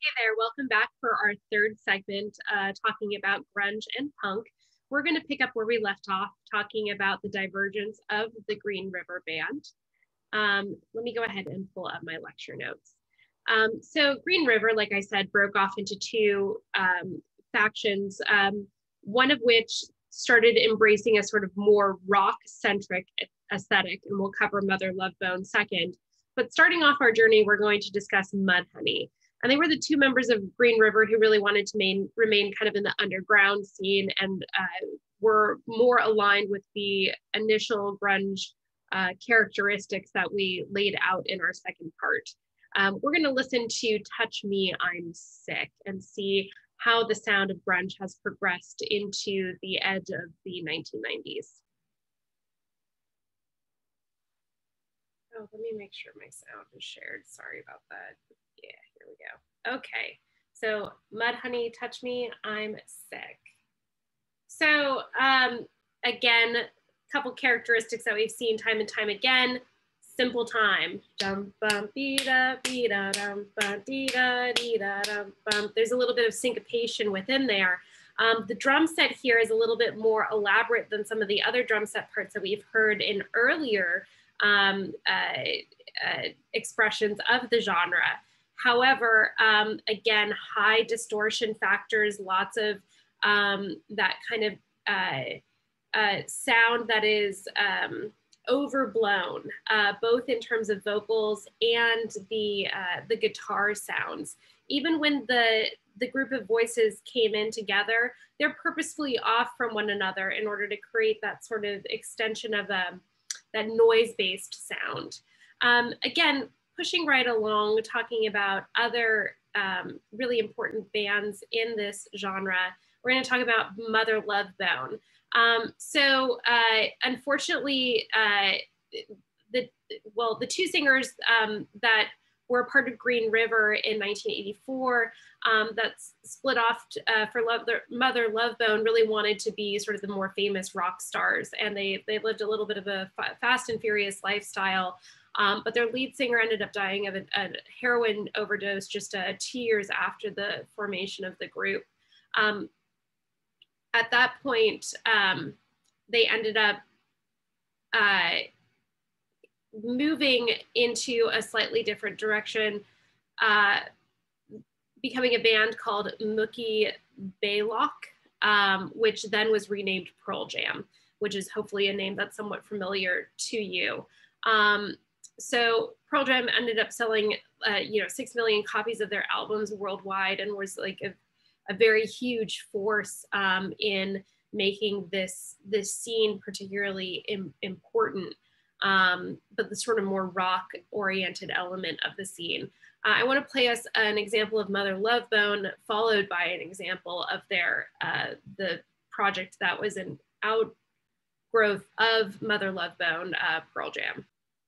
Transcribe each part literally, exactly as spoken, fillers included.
Hey there, welcome back for our third segment, uh, talking about grunge and punk. We're going to pick up where we left off, talking about the divergence of the Green River Band. Um, let me go ahead and pull up my lecture notes. Um, so Green River, like I said, broke off into two um, factions, um, one of which started embracing a sort of more rock-centric aesthetic, and we'll cover Mother Love Bone second. But starting off our journey, we're going to discuss Mudhoney. And they were the two members of Green River who really wanted to main, remain kind of in the underground scene and uh, were more aligned with the initial grunge uh, characteristics that we laid out in our second part. Um, we're going to listen to Touch Me, I'm Sick and see how the sound of grunge has progressed into the edge of the nineteen nineties. Oh, let me make sure my sound is shared. Sorry about that. Yeah, here we go. Okay, so Mudhoney, Touch Me, I'm Sick. So um, again, a couple characteristics that we've seen time and time again. Simple time. Dum bum dee da dee da dum bum dee da dee da dum bum. There's a little bit of syncopation within there. Um, the drum set here is a little bit more elaborate than some of the other drum set parts that we've heard in earlier um, uh, uh, expressions of the genre. However, um, again, high distortion factors, lots of um, that kind of uh, uh, sound that is um, overblown, uh, both in terms of vocals and the, uh, the guitar sounds. Even when the, the group of voices came in together, they're purposefully off from one another in order to create that sort of extension of a, that noise-based sound. Um, again, pushing right along, talking about other um, really important bands in this genre, we're going to talk about Mother Love Bone. Um, so uh, unfortunately, uh, the well, the two singers um, that were part of Green River in nineteen eighty-four um, that's split off uh, for Love, Mother Love Bone really wanted to be sort of the more famous rock stars, and they they lived a little bit of a fast and furious lifestyle. Um, but their lead singer ended up dying of a, a heroin overdose just uh, two years after the formation of the group. Um, at that point, um, they ended up uh, moving into a slightly different direction, uh, becoming a band called Mookie Baylock, um, which then was renamed Pearl Jam, which is hopefully a name that's somewhat familiar to you. Um, so Pearl Jam ended up selling, uh, you know, six million copies of their albums worldwide, and was like a, a very huge force um, in making this this scene particularly im important. Um, but the sort of more rock-oriented element of the scene. Uh, I want to play us an example of Mother Love Bone, followed by an example of their uh, the project that was an outgrowth of Mother Love Bone, uh, Pearl Jam.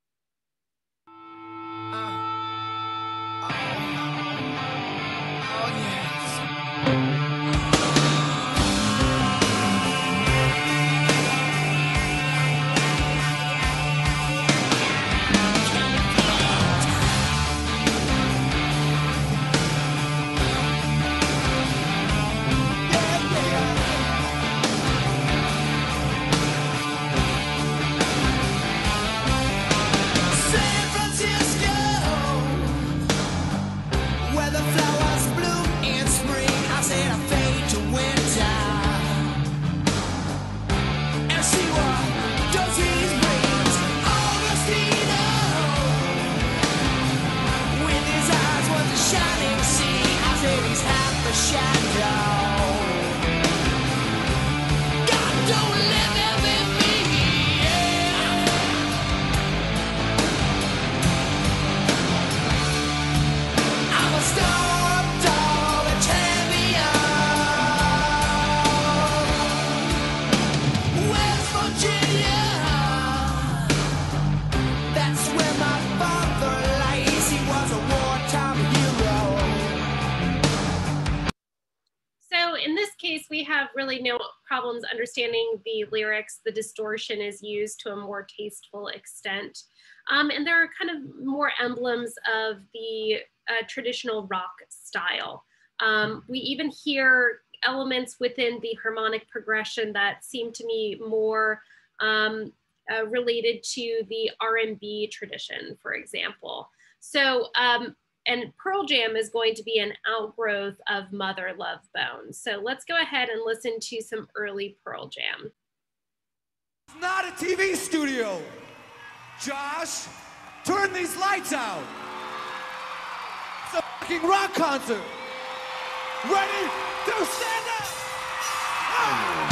We have really no problems understanding the lyrics. The distortion is used to a more tasteful extent. Um, and there are kind of more emblems of the uh, traditional rock style. Um, we even hear elements within the harmonic progression that seem to me more um, uh, related to the R and B tradition, for example. So, um, and Pearl Jam is going to be an outgrowth of Mother Love Bone. So let's go ahead and listen to some early Pearl Jam. It's not a T V studio. Josh, turn these lights out. It's a fucking rock concert. Ready to stand up. Ah!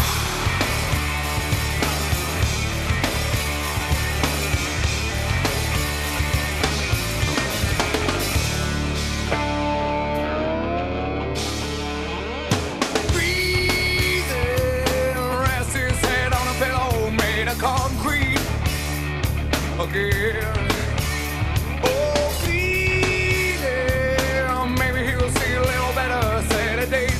Concrete again. Oh, please, yeah. Maybe he'll see a little better Saturdays.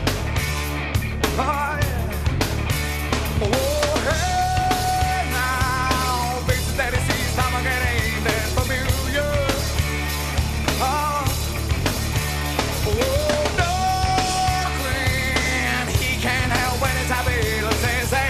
Oh, yeah. Oh, hey, now, faces that he sees time again ain't that familiar. Oh, oh, darling, he can't help when it's happy. Let's say, say.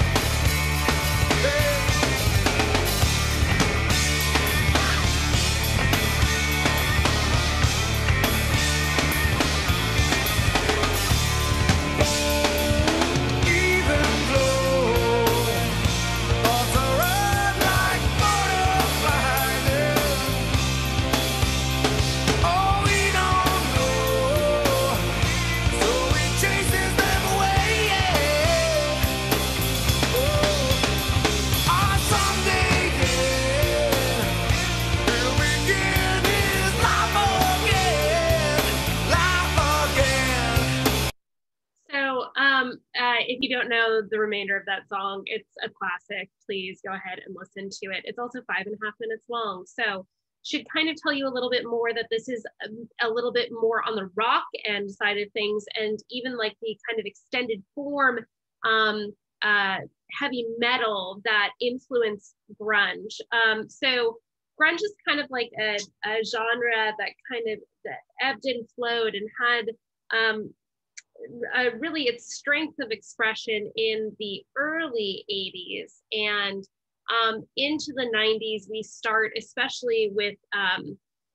If you don't know the remainder of that song, it's a classic. Please go ahead and listen to it. It's also five and a half minutes long. So should kind of tell you a little bit more that this is a, a little bit more on the rock end side of things, and even like the kind of extended form um, uh, heavy metal that influenced grunge. Um, so grunge is kind of like a, a genre that kind of that ebbed and flowed and had um, Uh, really its strength of expression in the early eighties, and um, into the nineties we start, especially with um,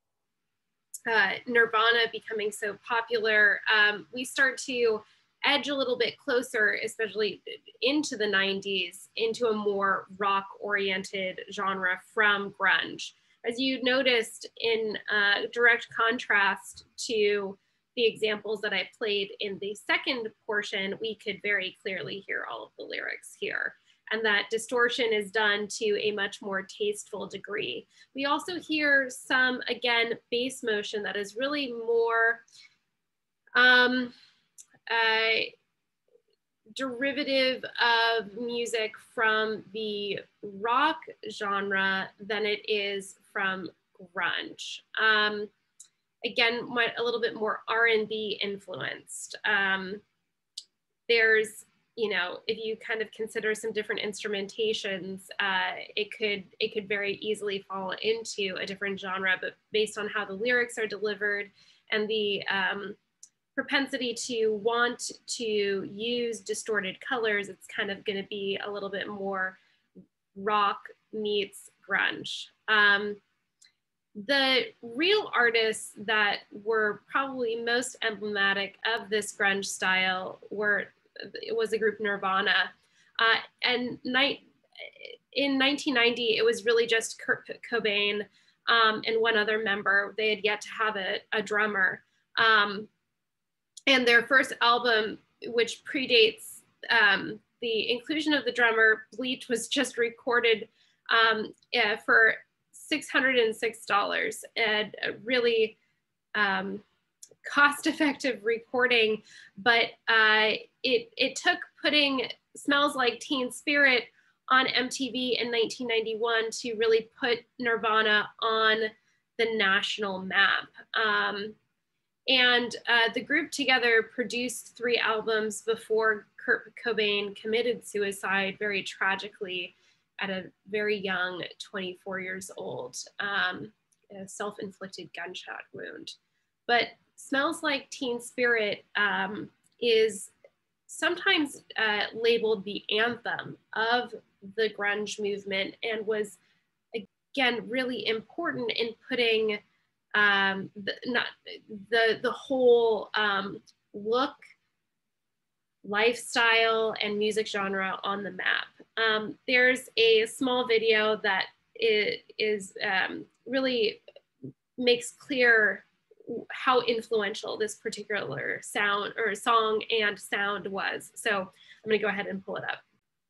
uh, Nirvana becoming so popular, um, we start to edge a little bit closer, especially into the nineties, into a more rock oriented genre from grunge. As you noticed, in uh, direct contrast to the examples that I played in the second portion, we could very clearly hear all of the lyrics here. And that distortion is done to a much more tasteful degree. We also hear some, again, bass motion that is really more um, uh, derivative of music from the rock genre than it is from grunge. Um, Again, a little bit more R and B influenced. Um, there's, you know, if you kind of consider some different instrumentations, uh, it could it could very easily fall into a different genre, but based on how the lyrics are delivered and the um, propensity to want to use distorted colors, it's kind of going to be a little bit more rock meets grunge. Um, The real artists that were probably most emblematic of this grunge style were, it was the group Nirvana. Uh, and night, in nineteen ninety, it was really just Kurt Cobain um, and one other member. They had yet to have a, a drummer. Um, and their first album, which predates um, the inclusion of the drummer, Bleach, was just recorded um, yeah, for six hundred six dollars, and a really um, cost-effective recording, but uh, it, it took putting Smells Like Teen Spirit on M T V in nineteen ninety-one to really put Nirvana on the national map. Um, and uh, the group together produced three albums before Kurt Cobain committed suicide very tragically at a very young twenty-four years old. Um, a self-inflicted gunshot wound. But Smells Like Teen Spirit um, is sometimes uh, labeled the anthem of the grunge movement, and was, again, really important in putting um, the, not, the, the whole um, look, lifestyle, and music genre on the map. Um, there's a small video that is, is um, really makes clear how influential this particular sound or song and sound was. So I'm gonna go ahead and pull it up.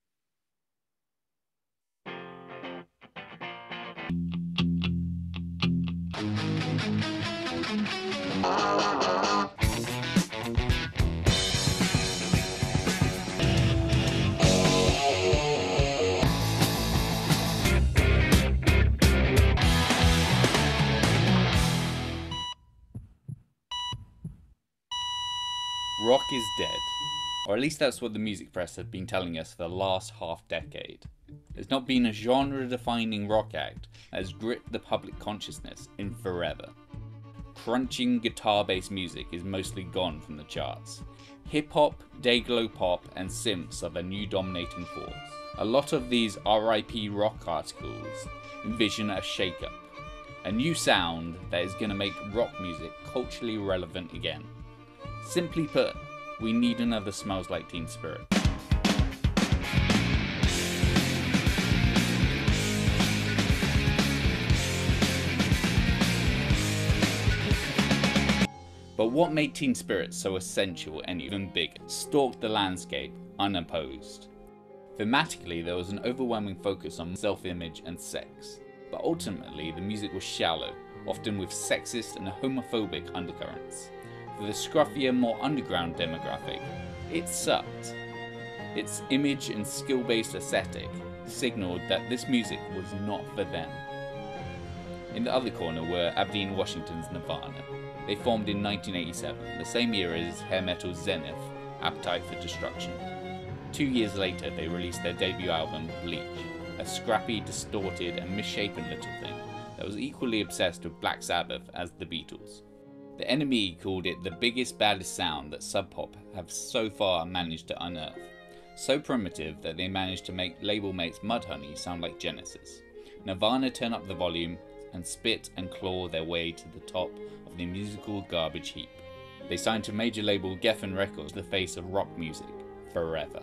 Rock is dead, or at least that's what the music press have been telling us for the last half decade. There's not been a genre-defining rock act that has gripped the public consciousness in forever. Crunching guitar-based music is mostly gone from the charts. Hip-hop, day-glow pop, and synths are the new dominating force. A lot of these R I P rock articles envision a shake-up, a new sound that is going to make rock music culturally relevant again. Simply put, we need another Smells Like Teen Spirit. But what made Teen Spirit so essential and even bigger stalked the landscape unopposed. Thematically, there was an overwhelming focus on self-image and sex, but ultimately the music was shallow, often with sexist and homophobic undercurrents. For the scruffier, more underground demographic, it sucked. Its image and skill-based aesthetic signaled that this music was not for them. In the other corner were Aberdeen, Washington's Nirvana. They formed in nineteen eighty-seven, the same year as hair metal's zenith, Appetite for Destruction. Two years later, they released their debut album, Bleach, a scrappy, distorted, and misshapen little thing that was equally obsessed with Black Sabbath as the Beatles. The N M E called it the biggest, baddest sound that Sub Pop have so far managed to unearth. So primitive that they managed to make label mates Mudhoney sound like Genesis. Nirvana turn up the volume and spit and claw their way to the top of the musical garbage heap. They signed to major label Geffen Records, the face of rock music, forever.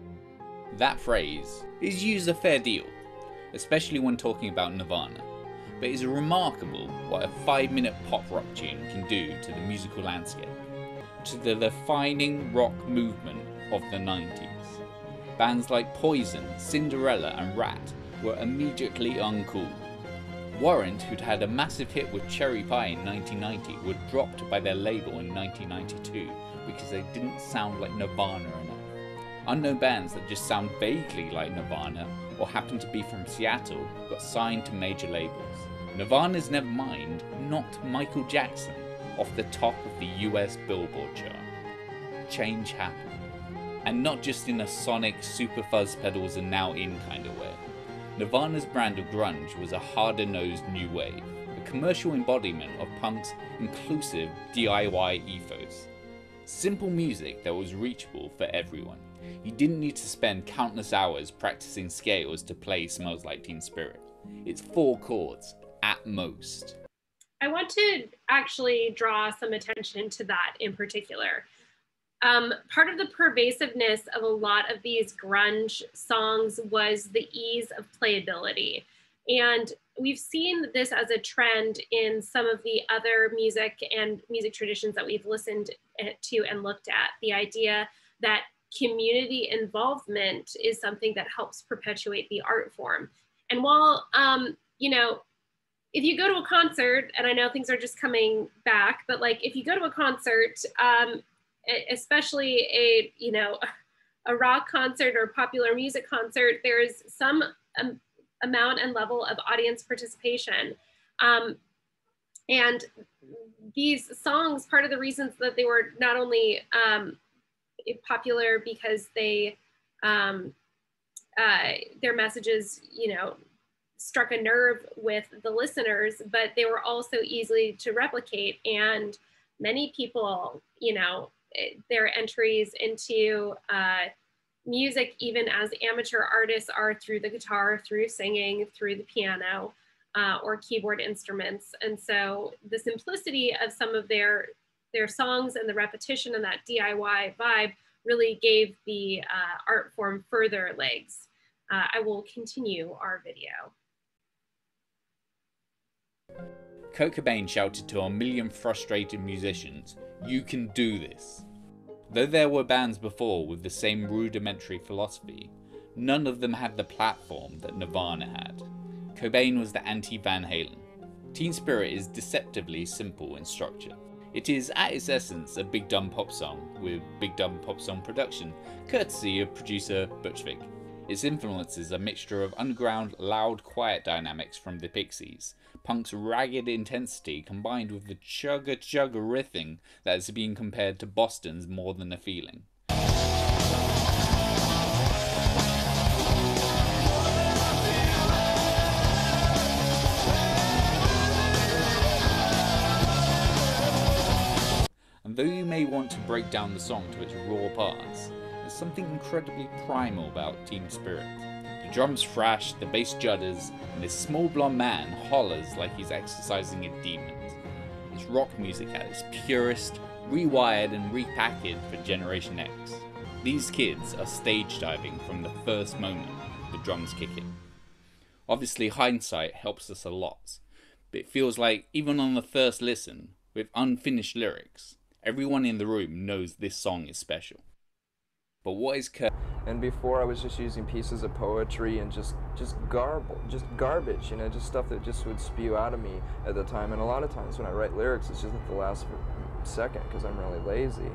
That phrase is used a fair deal, especially when talking about Nirvana. But it's remarkable what a five minute pop rock tune can do to the musical landscape, to the defining rock movement of the nineties. Bands like Poison, Cinderella and Rat were immediately uncool. Warrant, who'd had a massive hit with Cherry Pie in nineteen ninety, were dropped by their label in nineteen ninety-two because they didn't sound like Nirvana enough. Unknown bands that just sound vaguely like Nirvana or happen to be from Seattle got signed to major labels. Nirvana's Nevermind knocked Michael Jackson off the top of the U S Billboard chart. Change happened. And not just in a sonic, super fuzz pedals and now in kind of way. Nirvana's brand of grunge was a harder-nosed new wave, a commercial embodiment of punk's inclusive D I Y ethos. Simple music that was reachable for everyone. You didn't need to spend countless hours practicing scales to play Smells Like Teen Spirit. It's four chords, at most. I want to actually draw some attention to that in particular. Um, part of the pervasiveness of a lot of these grunge songs was the ease of playability. And we've seen this as a trend in some of the other music and music traditions that we've listened to and looked at. The idea that community involvement is something that helps perpetuate the art form. And while, um, you know, if you go to a concert, and I know things are just coming back, but like if you go to a concert, um, especially a, you know, a rock concert or popular music concert, there's some um, amount and level of audience participation. Um, and these songs, part of the reasons that they were not only um, popular because they, um, uh, their messages, you know, struck a nerve with the listeners, but they were also easy to replicate. And many people, you know, their entries into uh, music, even as amateur artists, are through the guitar, through singing, through the piano, uh, or keyboard instruments. And so the simplicity of some of their, their songs and the repetition and that D I Y vibe really gave the uh, art form further legs. Uh, I will continue our video. Kurt Cobain shouted to a million frustrated musicians, "You can do this." Though there were bands before with the same rudimentary philosophy, none of them had the platform that Nirvana had. Cobain was the anti-Van Halen. Teen Spirit is deceptively simple in structure. It is at its essence a Big Dumb Pop song with Big Dumb Pop song production, courtesy of producer Butch Vig. Its influences are a mixture of underground, loud, quiet dynamics from the Pixies, punk's ragged intensity combined with the chugga chugga riffing that is being compared to Boston's More Than a Feeling. And though you may want to break down the song to its raw parts, there's something incredibly primal about Teen Spirit. The drums thrash, the bass judders, and this small blonde man hollers like he's exercising a demon. It's rock music at its purest, rewired and repackaged for Generation X. These kids are stage diving from the first moment the drums kick in. Obviously hindsight helps us a lot, but it feels like even on the first listen, with unfinished lyrics, everyone in the room knows this song is special. But what is Kurt? And before I was just using pieces of poetry and just just garble, just garbage, you know, just stuff that just would spew out of me at the time. And a lot of times when I write lyrics, it's just at the last second because I'm really lazy.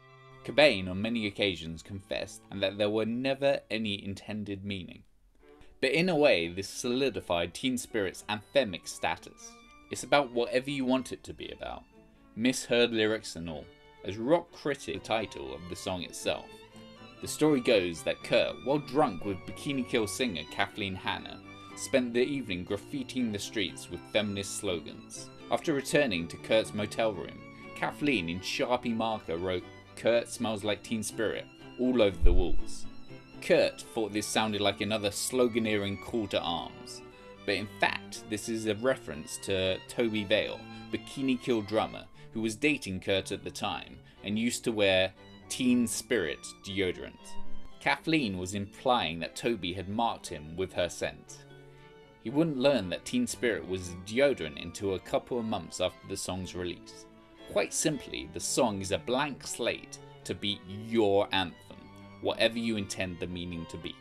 Cobain on many occasions confessed and that there were never any intended meaning. But in a way, this solidified Teen Spirit's anthemic status. It's about whatever you want it to be about, misheard lyrics and all. As rock critic, the title of the song itself. The story goes that Kurt, while drunk with Bikini Kill singer Kathleen Hanna, spent the evening graffitiing the streets with feminist slogans. After returning to Kurt's motel room, Kathleen in Sharpie marker wrote "Kurt smells like Teen Spirit" all over the walls. Kurt thought this sounded like another sloganeering call to arms, but in fact this is a reference to Toby Vale, Bikini Kill drummer, who was dating Kurt at the time and used to wear Teen Spirit deodorant. Kathleen was implying that Toby had marked him with her scent. He wouldn't learn that Teen Spirit was deodorant until a couple of months after the song's release. Quite simply, the song is a blank slate to be your anthem, whatever you intend the meaning to be.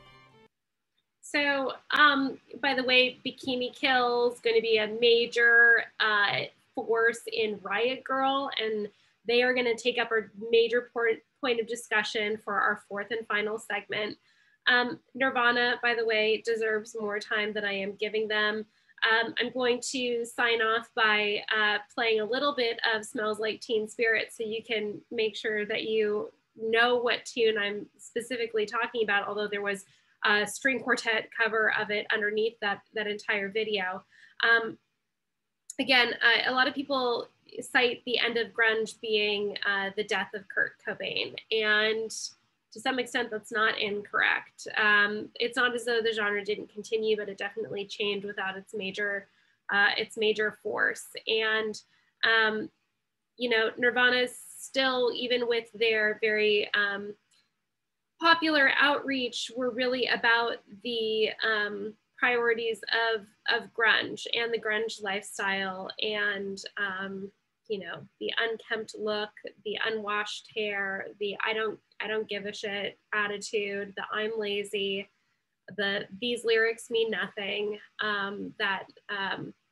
So, um, by the way, Bikini Kill is going to be a major uh, force in Riot Grrrl, and they are going to take up a major point, point of discussion for our fourth and final segment. Um, Nirvana, by the way, deserves more time than I am giving them. Um, I'm going to sign off by uh, playing a little bit of Smells Like Teen Spirit so you can make sure that you know what tune I'm specifically talking about, although there was a string quartet cover of it underneath that, that entire video. Um, again, uh, a lot of people cite the end of grunge being uh, the death of Kurt Cobain, and to some extent that's not incorrect. Um, it's not as though the genre didn't continue, but it definitely changed without its major, uh, its major force. And um, you know, Nirvana is still, even with their very um, popular outreach, were really about the um, priorities of, of grunge and the grunge lifestyle, and um, you know, the unkempt look, the unwashed hair, the I don't I don't give a shit attitude, the I'm lazy, the these lyrics mean nothing, um, that um,